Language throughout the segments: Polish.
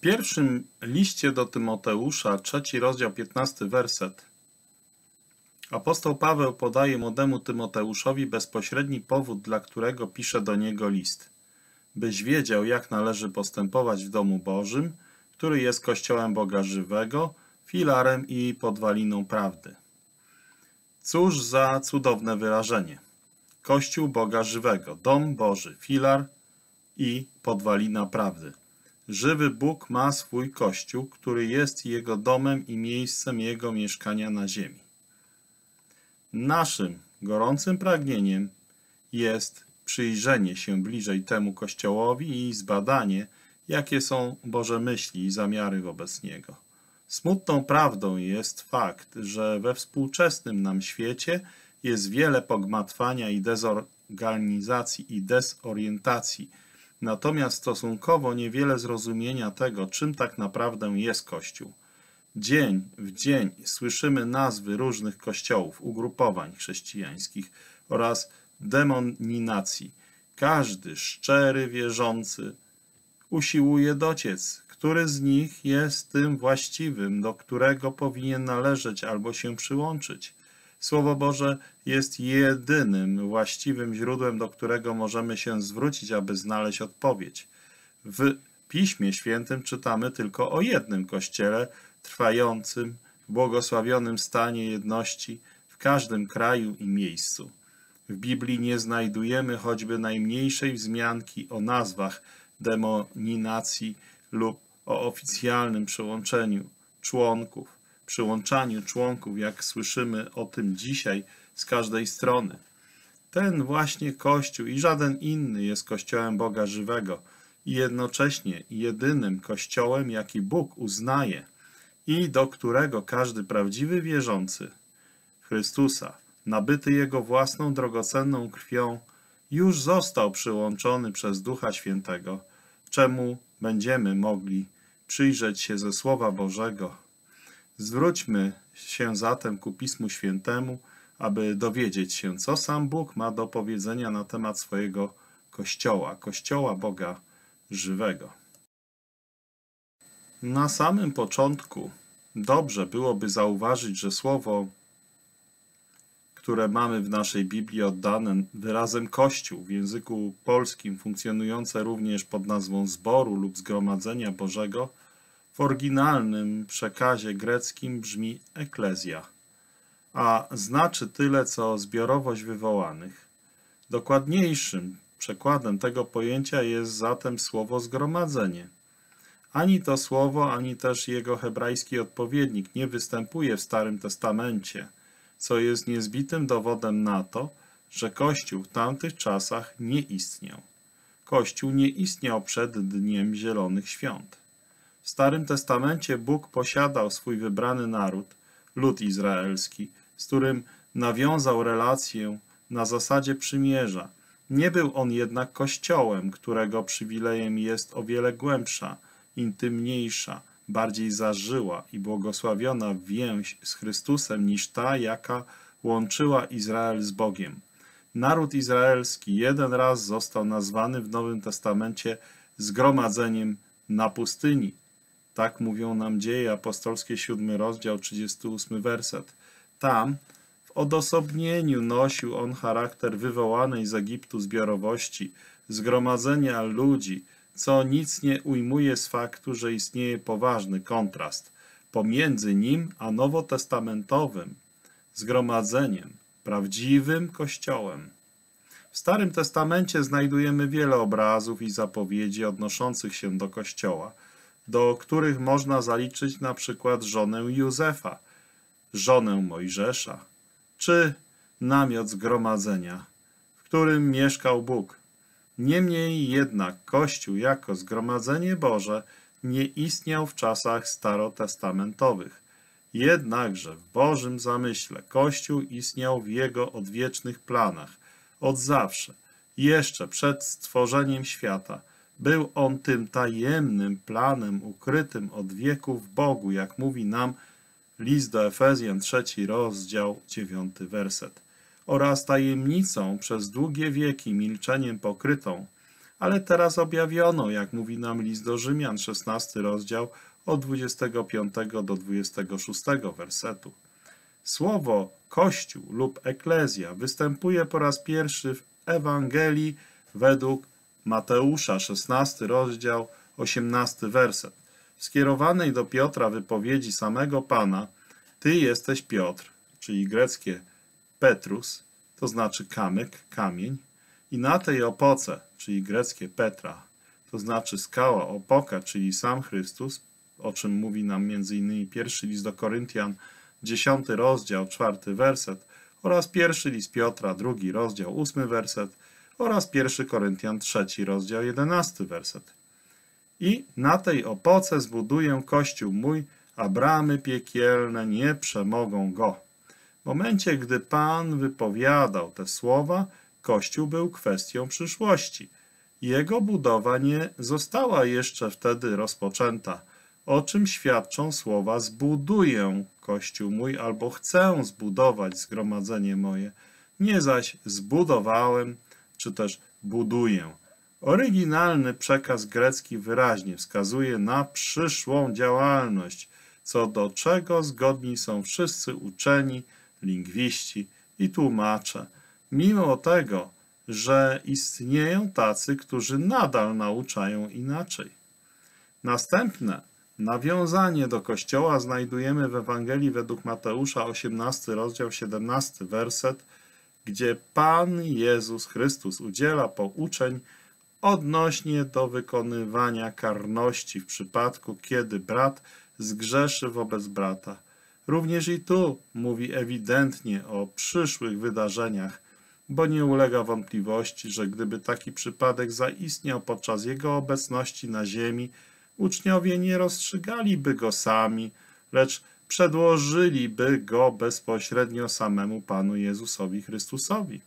pierwszym liście do Tymoteusza, 3 rozdział, 15 werset. Apostoł Paweł podaje młodemu Tymoteuszowi bezpośredni powód, dla którego pisze do niego list. Byś wiedział, jak należy postępować w domu Bożym, który jest Kościołem Boga żywego, filarem i podwaliną prawdy. Cóż za cudowne wyrażenie. Kościół Boga żywego, dom Boży, filar i podwalina prawdy. Żywy Bóg ma swój Kościół, który jest Jego domem i miejscem Jego mieszkania na ziemi. Naszym gorącym pragnieniem jest przyjrzenie się bliżej temu Kościołowi i zbadanie, jakie są Boże myśli i zamiary wobec Niego. Smutną prawdą jest fakt, że we współczesnym nam świecie jest wiele pogmatwania i dezorganizacji i dezorientacji, natomiast stosunkowo niewiele zrozumienia tego, czym tak naprawdę jest Kościół. Dzień w dzień słyszymy nazwy różnych kościołów, ugrupowań chrześcijańskich oraz denominacji. Każdy szczery wierzący usiłuje dociec, który z nich jest tym właściwym, do którego powinien należeć albo się przyłączyć. Słowo Boże jest jedynym właściwym źródłem, do którego możemy się zwrócić, aby znaleźć odpowiedź. W Piśmie Świętym czytamy tylko o jednym Kościele trwającym w błogosławionym stanie jedności w każdym kraju i miejscu. W Biblii nie znajdujemy choćby najmniejszej wzmianki o nazwach denominacji lub o oficjalnym przyłączaniu członków, jak słyszymy o tym dzisiaj z każdej strony. Ten właśnie Kościół i żaden inny jest Kościołem Boga żywego i jednocześnie jedynym Kościołem, jaki Bóg uznaje i do którego każdy prawdziwy wierzący w Chrystusa, nabyty Jego własną drogocenną krwią, już został przyłączony przez Ducha Świętego, czemu będziemy mogli przyjrzeć się ze Słowa Bożego. Zwróćmy się zatem ku Pismu Świętemu, aby dowiedzieć się, co sam Bóg ma do powiedzenia na temat swojego Kościoła, Kościoła Boga żywego. Na samym początku dobrze byłoby zauważyć, że słowo, które mamy w naszej Biblii oddane wyrazem Kościół w języku polskim, funkcjonujące również pod nazwą zboru lub zgromadzenia Bożego, w oryginalnym przekazie greckim brzmi eklezja, a znaczy tyle, co zbiorowość wywołanych. Dokładniejszym przekładem tego pojęcia jest zatem słowo zgromadzenie. Ani to słowo, ani też jego hebrajski odpowiednik nie występuje w Starym Testamencie, co jest niezbitym dowodem na to, że Kościół w tamtych czasach nie istniał. Kościół nie istniał przed Dniem Zielonych Świąt. W Starym Testamencie Bóg posiadał swój wybrany naród, lud izraelski, z którym nawiązał relację na zasadzie przymierza. Nie był on jednak Kościołem, którego przywilejem jest o wiele głębsza, intymniejsza, bardziej zażyła i błogosławiona więź z Chrystusem niż ta, jaka łączyła Izrael z Bogiem. Naród izraelski jeden raz został nazwany w Nowym Testamencie zgromadzeniem na pustyni. Tak mówią nam Dzieje Apostolskie, 7 rozdział, 38 werset. Tam w odosobnieniu nosił on charakter wywołanej z Egiptu zbiorowości, zgromadzenia ludzi, co nic nie ujmuje z faktu, że istnieje poważny kontrast pomiędzy nim a nowotestamentowym zgromadzeniem, prawdziwym Kościołem. W Starym Testamencie znajdujemy wiele obrazów i zapowiedzi odnoszących się do Kościoła, do których można zaliczyć na przykład żonę Józefa, żonę Mojżesza, czy namiot zgromadzenia, w którym mieszkał Bóg. Niemniej jednak Kościół jako zgromadzenie Boże nie istniał w czasach starotestamentowych. Jednakże w Bożym zamyśle Kościół istniał w Jego odwiecznych planach, od zawsze, jeszcze przed stworzeniem świata. Był on tym tajemnym planem ukrytym od wieków w Bogu, jak mówi nam list do Efezjan, 3 rozdział, 9 werset. Oraz tajemnicą przez długie wieki milczeniem pokrytą, ale teraz objawioną, jak mówi nam list do Rzymian, 16 rozdział, od 25 do 26 wersetu. Słowo Kościół lub Eklezja występuje po raz pierwszy w Ewangelii według Mateusza, 16 rozdział, 18 werset. W skierowanej do Piotra wypowiedzi samego Pana: Ty jesteś Piotr, czyli greckie Petrus, to znaczy kamyk, kamień, i na tej opoce, czyli greckie Petra, to znaczy skała, opoka, czyli sam Chrystus, o czym mówi nam m.in. pierwszy list do Koryntian, 10 rozdział, 4 werset, oraz pierwszy list Piotra, 2 rozdział, 8 werset, oraz 1 Koryntian, 3 rozdział, 11 werset. I na tej opoce zbuduję Kościół mój, a bramy piekielne nie przemogą go. W momencie, gdy Pan wypowiadał te słowa, Kościół był kwestią przyszłości. Jego budowa nie została jeszcze wtedy rozpoczęta, o czym świadczą słowa: zbuduję Kościół mój, albo chcę zbudować zgromadzenie moje, nie zaś zbudowałem, czy też buduję. Oryginalny przekaz grecki wyraźnie wskazuje na przyszłą działalność, co do czego zgodni są wszyscy uczeni, lingwiści i tłumacze, mimo tego, że istnieją tacy, którzy nadal nauczają inaczej. Następne nawiązanie do Kościoła znajdujemy w Ewangelii według Mateusza, 18 rozdział, 17 werset, gdzie Pan Jezus Chrystus udziela pouczeń odnośnie do wykonywania karności w przypadku, kiedy brat zgrzeszy wobec brata. Również i tu mówi ewidentnie o przyszłych wydarzeniach, bo nie ulega wątpliwości, że gdyby taki przypadek zaistniał podczas Jego obecności na ziemi, uczniowie nie rozstrzygaliby go sami, lecz przedłożyliby go bezpośrednio samemu Panu Jezusowi Chrystusowi.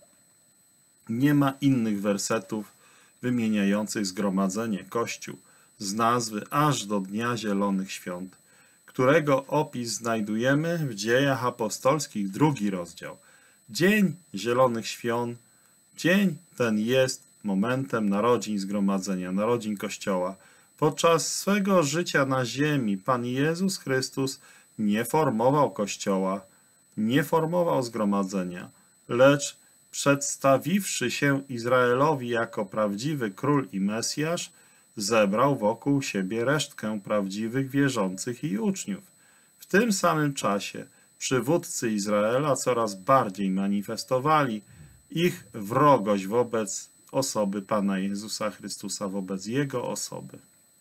Nie ma innych wersetów wymieniających zgromadzenie Kościół z nazwy aż do Dnia Zielonych Świąt, którego opis znajdujemy w Dziejach Apostolskich, 2 rozdział. Dzień Zielonych Świąt, dzień ten jest momentem narodzin zgromadzenia, narodzin Kościoła. Podczas swego życia na ziemi Pan Jezus Chrystus nie formował Kościoła, nie formował zgromadzenia, lecz przedstawiwszy się Izraelowi jako prawdziwy król i Mesjasz, zebrał wokół siebie resztkę prawdziwych wierzących i uczniów. W tym samym czasie przywódcy Izraela coraz bardziej manifestowali ich wrogość wobec osoby Pana Jezusa Chrystusa, wobec Jego osoby.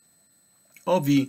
Owi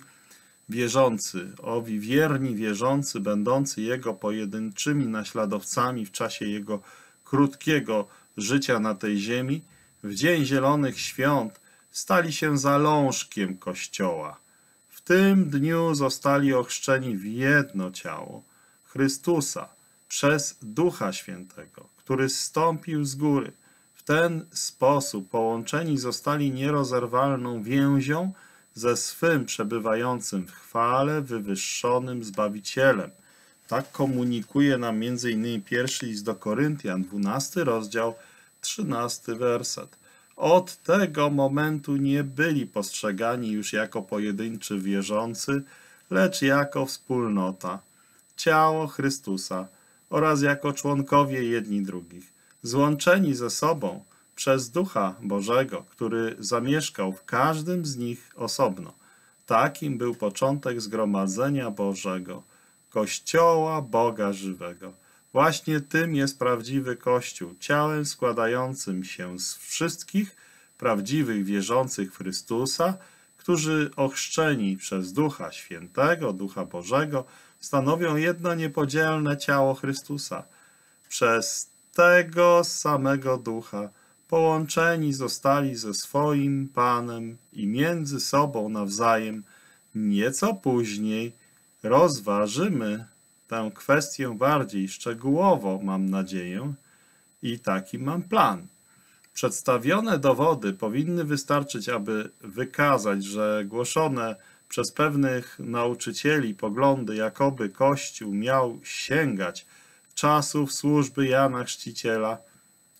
wierni wierzący, będący Jego pojedynczymi naśladowcami w czasie Jego krótkiego życia na tej ziemi, w Dzień Zielonych Świąt stali się zalążkiem Kościoła. W tym dniu zostali ochrzczeni w jedno ciało Chrystusa przez Ducha Świętego, który zstąpił z góry. W ten sposób połączeni zostali nierozerwalną więzią ze swym przebywającym w chwale wywyższonym Zbawicielem. Tak komunikuje nam m.in. pierwszy list do Koryntian, 12 rozdział, 13 werset. Od tego momentu nie byli postrzegani już jako pojedynczy wierzący, lecz jako wspólnota, ciało Chrystusa oraz jako członkowie jedni drugich, złączeni ze sobą przez Ducha Bożego, który zamieszkał w każdym z nich osobno. Takim był początek zgromadzenia Bożego, Kościoła Boga żywego. Właśnie tym jest prawdziwy Kościół, ciałem składającym się z wszystkich prawdziwych wierzących w Chrystusa, którzy ochrzczeni przez Ducha Świętego, Ducha Bożego, stanowią jedno niepodzielne ciało Chrystusa. Przez tego samego Ducha połączeni zostali ze swoim Panem i między sobą nawzajem. Nieco później rozważymy tę kwestię bardziej szczegółowo, mam nadzieję, i taki mam plan. Przedstawione dowody powinny wystarczyć, aby wykazać, że głoszone przez pewnych nauczycieli poglądy, jakoby Kościół miał sięgać czasów służby Jana Chrzciciela,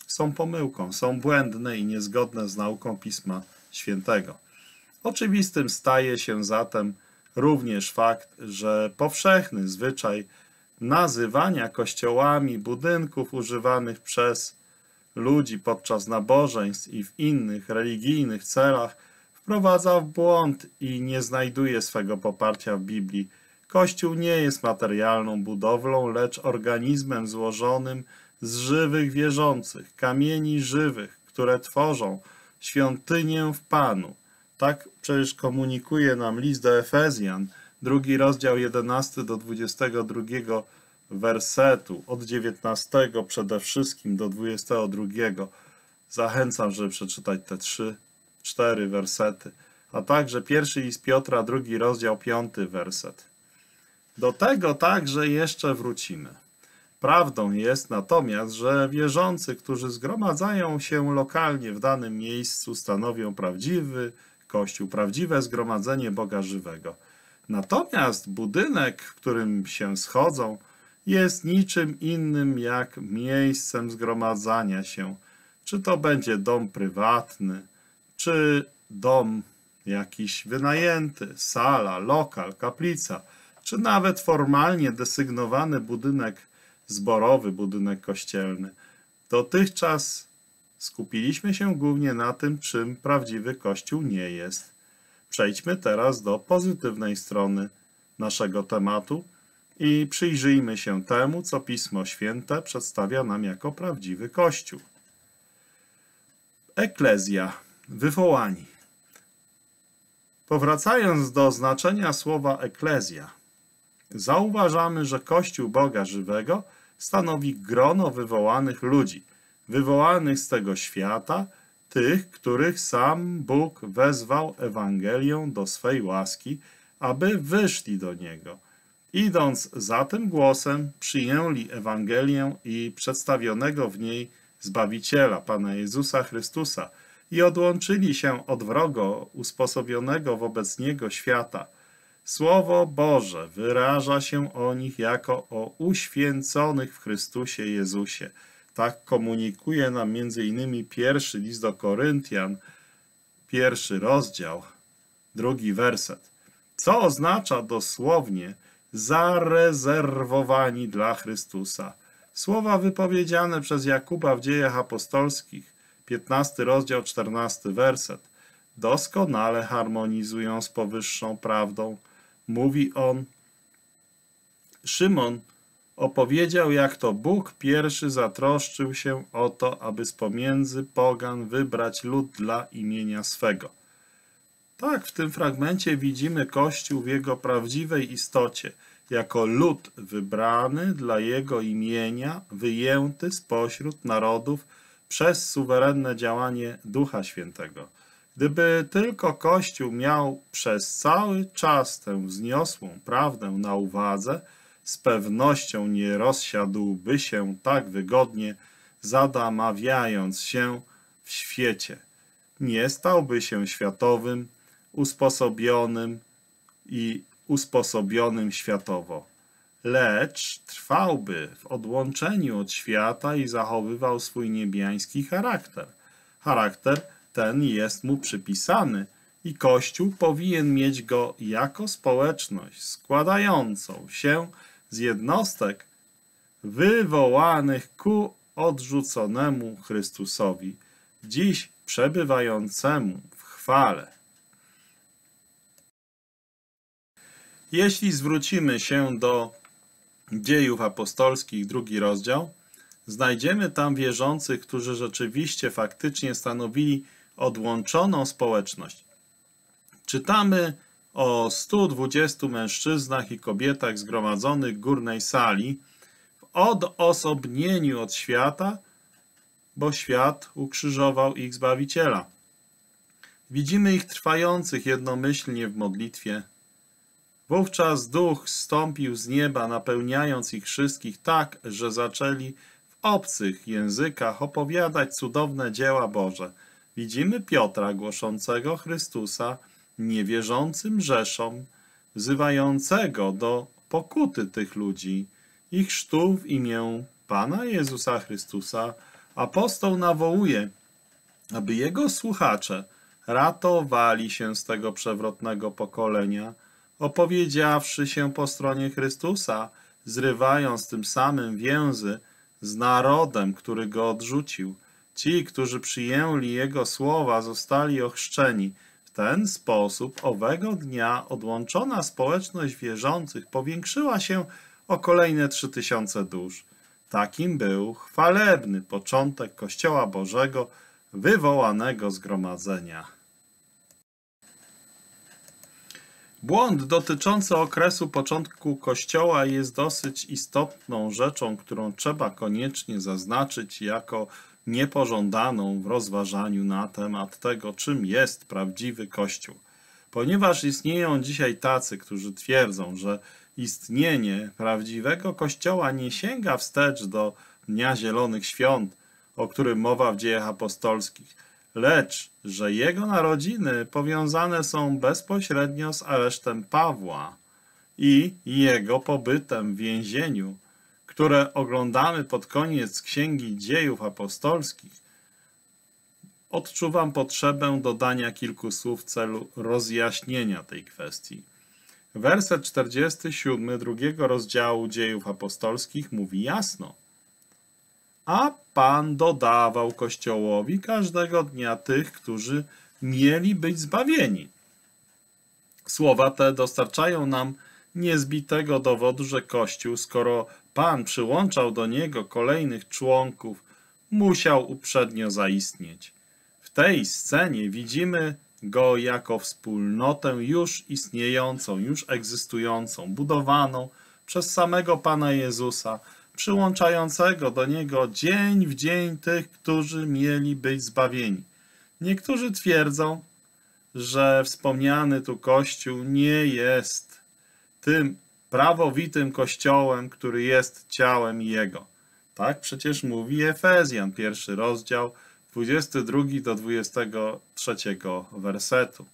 są pomyłką, są błędne i niezgodne z nauką Pisma Świętego. Oczywistym staje się zatem również fakt, że powszechny zwyczaj nazywania kościołami budynków używanych przez ludzi podczas nabożeństw i w innych religijnych celach wprowadza w błąd i nie znajduje swego poparcia w Biblii. Kościół nie jest materialną budowlą, lecz organizmem złożonym z żywych wierzących, kamieni żywych, które tworzą świątynię w Panu. Tak przecież komunikuje nam list do Efezjan, 2 rozdział 11 do 22 wersetu, od 19 przede wszystkim do 22. Zachęcam, żeby przeczytać te 3-4 wersety, a także pierwszy list Piotra, 2 rozdział 5 werset. Do tego także jeszcze wrócimy. Prawdą jest natomiast, że wierzący, którzy zgromadzają się lokalnie w danym miejscu, stanowią prawdziwy Kościół, prawdziwe zgromadzenie Boga żywego. Natomiast budynek, w którym się schodzą, jest niczym innym jak miejscem zgromadzania się. Czy to będzie dom prywatny, czy dom jakiś wynajęty, sala, lokal, kaplica, czy nawet formalnie desygnowany budynek zborowy, budynek kościelny. Dotychczas skupiliśmy się głównie na tym, czym prawdziwy Kościół nie jest. Przejdźmy teraz do pozytywnej strony naszego tematu i przyjrzyjmy się temu, co Pismo Święte przedstawia nam jako prawdziwy Kościół. Eklezja, wywołani. Powracając do znaczenia słowa eklezja, zauważamy, że Kościół Boga żywego stanowi grono wywołanych ludzi, wywołanych z tego świata, tych, których sam Bóg wezwał Ewangelią do swej łaski, aby wyszli do Niego. Idąc za tym głosem, przyjęli Ewangelię i przedstawionego w niej Zbawiciela, Pana Jezusa Chrystusa, i odłączyli się od wrogo usposobionego wobec Niego świata. Słowo Boże wyraża się o nich jako o uświęconych w Chrystusie Jezusie. Tak komunikuje nam m.in. pierwszy list do Koryntian, 1 rozdział, 2 werset, co oznacza dosłownie zarezerwowani dla Chrystusa. Słowa wypowiedziane przez Jakuba w Dziejach Apostolskich, 15 rozdział, 14 werset, doskonale harmonizują z powyższą prawdą. Mówi on: Szymon opowiedział, jak to Bóg pierwszy zatroszczył się o to, aby z pomiędzy pogan wybrać lud dla imienia swego. Tak, w tym fragmencie widzimy Kościół w jego prawdziwej istocie, jako lud wybrany dla jego imienia, wyjęty spośród narodów przez suwerenne działanie Ducha Świętego. Gdyby tylko Kościół miał przez cały czas tę wzniosłą prawdę na uwadze, z pewnością nie rozsiadłby się tak wygodnie, zadamawiając się w świecie. Nie stałby się światowym, usposobionym światowo, lecz trwałby w odłączeniu od świata i zachowywał swój niebiański charakter. Charakter ten jest mu przypisany i Kościół powinien mieć go jako społeczność składającą się z jednostek wywołanych ku odrzuconemu Chrystusowi, dziś przebywającemu w chwale. Jeśli zwrócimy się do Dziejów Apostolskich, 2 rozdział, znajdziemy tam wierzących, którzy rzeczywiście faktycznie stanowili odłączoną społeczność. Czytamy o 120 mężczyznach i kobietach zgromadzonych w górnej sali w odosobnieniu od świata, bo świat ukrzyżował ich Zbawiciela. Widzimy ich trwających jednomyślnie w modlitwie. Wówczas Duch zstąpił z nieba, napełniając ich wszystkich tak, że zaczęli w obcych językach opowiadać cudowne dzieła Boże. Widzimy Piotra głoszącego Chrystusa niewierzącym rzeszom, wzywającego do pokuty tych ludzi, ich chrztu w imię Pana Jezusa Chrystusa Apostoł nawołuje, aby jego słuchacze ratowali się z tego przewrotnego pokolenia, opowiedziawszy się po stronie Chrystusa, zrywając tym samym więzy z narodem, który go odrzucił. Ci, którzy przyjęli jego słowa, zostali ochrzczeni. W ten sposób owego dnia odłączona społeczność wierzących powiększyła się o kolejne 3000 dusz. Takim był chwalebny początek Kościoła Bożego, wywołanego zgromadzenia. Błąd dotyczący okresu początku Kościoła jest dosyć istotną rzeczą, którą trzeba koniecznie zaznaczyć jako niepożądaną w rozważaniu na temat tego, czym jest prawdziwy Kościół. Ponieważ istnieją dzisiaj tacy, którzy twierdzą, że istnienie prawdziwego Kościoła nie sięga wstecz do Dnia Zielonych Świąt, o którym mowa w Dziejach Apostolskich, lecz że jego narodziny powiązane są bezpośrednio z aresztem Pawła i jego pobytem w więzieniu, które oglądamy pod koniec Księgi Dziejów Apostolskich, odczuwam potrzebę dodania kilku słów w celu rozjaśnienia tej kwestii. Werset 47 drugiego rozdziału Dziejów Apostolskich mówi jasno: a Pan dodawał Kościołowi każdego dnia tych, którzy mieli być zbawieni. Słowa te dostarczają nam niezbitego dowodu, że Kościół, skoro Pan przyłączał do niego kolejnych członków, musiał uprzednio zaistnieć. W tej scenie widzimy go jako wspólnotę już istniejącą, już egzystującą, budowaną przez samego Pana Jezusa, przyłączającego do niego dzień w dzień tych, którzy mieli być zbawieni. Niektórzy twierdzą, że wspomniany tu Kościół nie jest tym prawowitym Kościołem, który jest ciałem Jego. Tak przecież mówi Efezjan, 1 rozdział, 22 do 23 wersetu.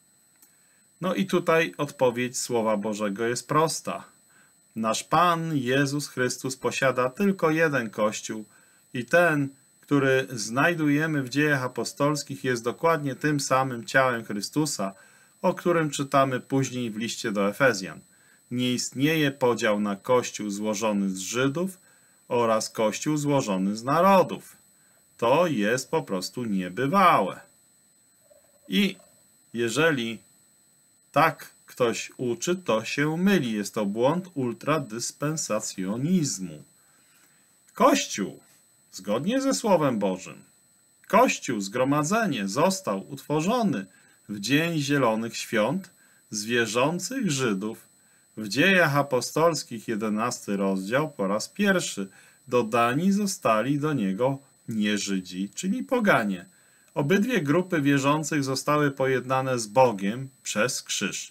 No i tutaj odpowiedź Słowa Bożego jest prosta. Nasz Pan Jezus Chrystus posiada tylko jeden Kościół i ten, który znajdujemy w Dziejach Apostolskich, jest dokładnie tym samym ciałem Chrystusa, o którym czytamy później w liście do Efezjan. Nie istnieje podział na Kościół złożony z Żydów oraz Kościół złożony z narodów. To jest po prostu niebywałe. I jeżeli tak ktoś uczy, to się myli. Jest to błąd ultradyspensacjonizmu. Kościół, zgodnie ze Słowem Bożym, Kościół, zgromadzenie został utworzony w Dzień Zielonych Świąt z wierzących Żydów. W Dziejach Apostolskich 11 rozdział po raz pierwszy dodani zostali do niego nie-Żydzi, czyli poganie. Obydwie grupy wierzących zostały pojednane z Bogiem przez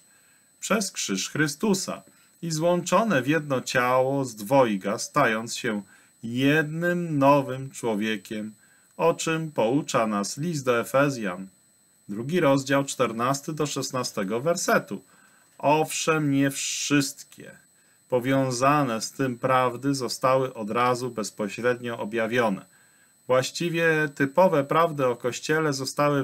krzyż Chrystusa i złączone w jedno ciało z dwojga, stając się jednym nowym człowiekiem, o czym poucza nas list do Efezjan, 2 rozdział 14 do 16 wersetu. Owszem, nie wszystkie powiązane z tym prawdy zostały od razu bezpośrednio objawione. Właściwie typowe prawdy o Kościele zostały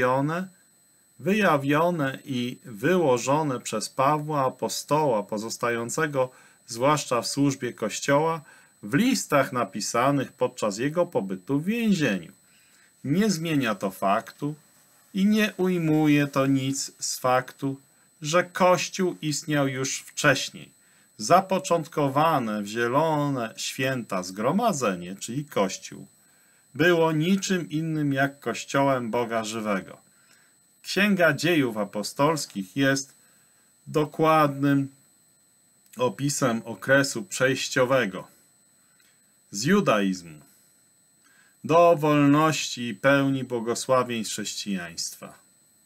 wyjawione i wyłożone przez Pawła apostoła, pozostającego zwłaszcza w służbie Kościoła, w listach napisanych podczas jego pobytu w więzieniu. Nie zmienia to faktu i nie ujmuje to nic z faktu, że Kościół istniał już wcześniej. Zapoczątkowane w zielone święta zgromadzenie, czyli Kościół, było niczym innym jak Kościołem Boga żywego. Księga Dziejów Apostolskich jest dokładnym opisem okresu przejściowego z judaizmu do wolności i pełni błogosławieństw chrześcijaństwa.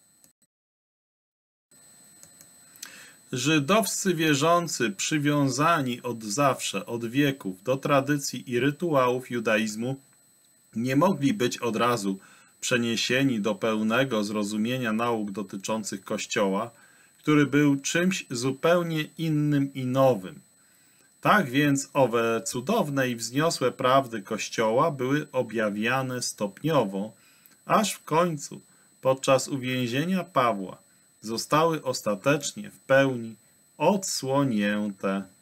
Żydowscy wierzący przywiązani od zawsze, od wieków do tradycji i rytuałów judaizmu nie mogli być od razu przeniesieni do pełnego zrozumienia nauk dotyczących Kościoła, który był czymś zupełnie innym i nowym. Tak więc owe cudowne i wzniosłe prawdy Kościoła były objawiane stopniowo, aż w końcu, podczas uwięzienia Pawła, zostały ostatecznie w pełni odsłonięte.